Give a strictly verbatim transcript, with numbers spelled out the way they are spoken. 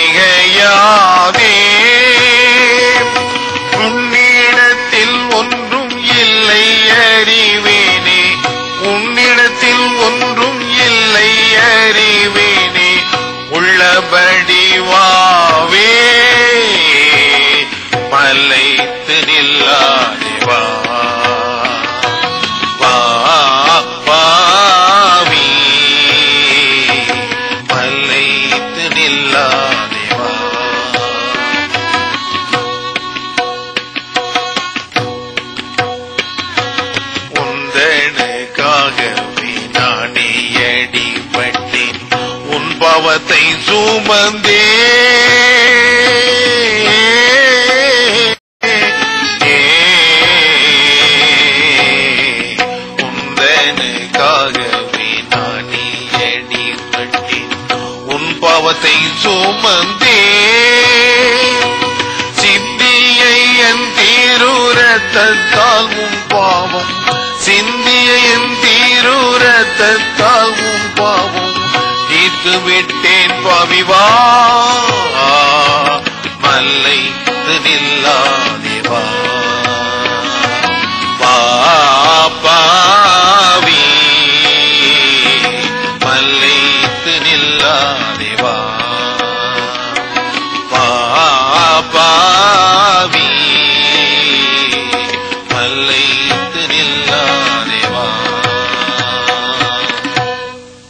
மிகையாதே. உன்னிடத்தில் ஒன்றும் இல்லை அறிவேனே, உன்னிடத்தில் ஒன்றும் இல்லை அறிவேனே. உள்ளபடி வாவே மலைத்து நில்லாதே வா வா வாவி மலைத்து நில்லாதே வா. உந்தனுக்காகவே நானே அடிபட்டேன், உன் பாவத்தை சுமந்தே. உந்தனுக்காகவே நானே அடிபட்டேன், உன் பாவத்தை சுமந்தே. சிந்தியை என் தீருரத்தால் உன் பாவம், சிந்திய என் தீருரத்தால் உன் பாவம் தீர்த்து விட்டேன் பாவிவா மலைத்து நில்லாதே